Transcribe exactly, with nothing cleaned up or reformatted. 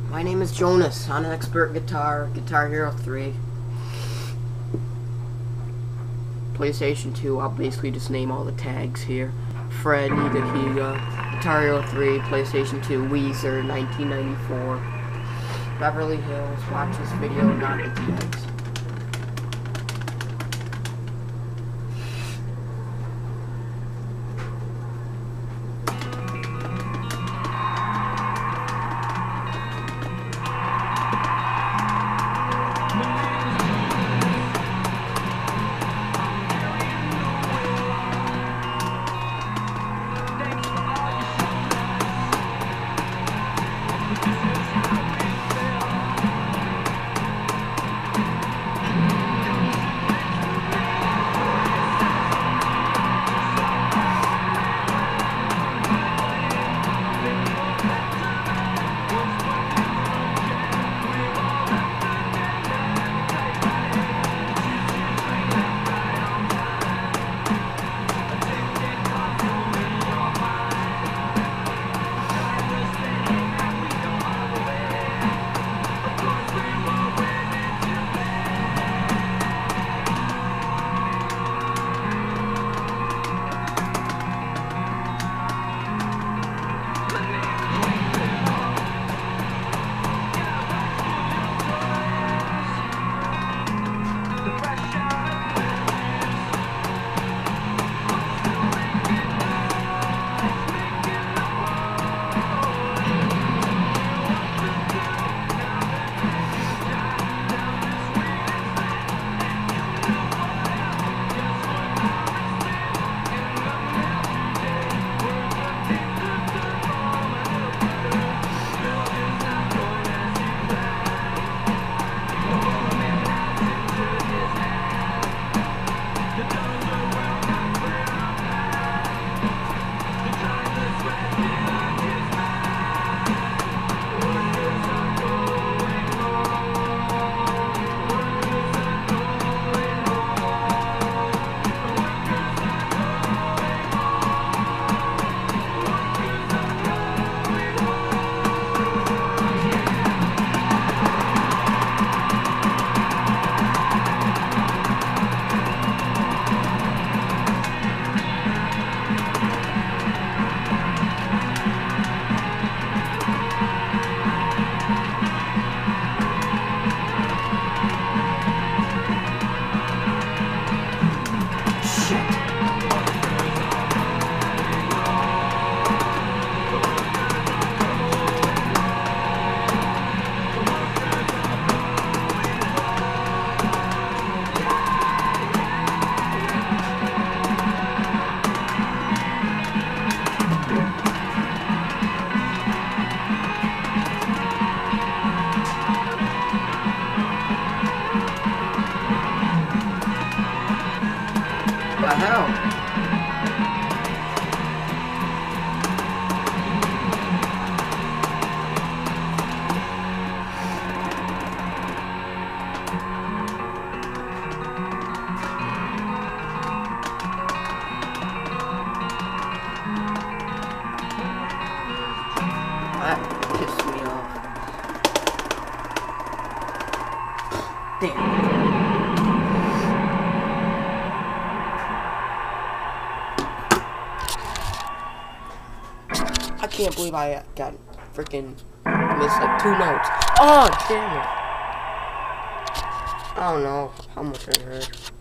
My name is Jonas. I'm an expert guitar, Guitar Hero three. PlayStation two, I'll basically just name all the tags here. Fred, Higa Higa, Guitar Hero three, PlayStation two, Weezer, nineteen ninety-four. Beverly Hills, watch this video, not the tags. What the hell? That pissed me off. Damn. I can't believe I got freaking missed like two notes. Oh, damn it. I don't know how much I heard.